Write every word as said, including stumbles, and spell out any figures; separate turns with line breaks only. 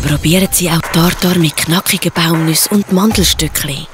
Probieren Sie auch Tartar mit knackigen Baumnüssen und Mandelstückchen.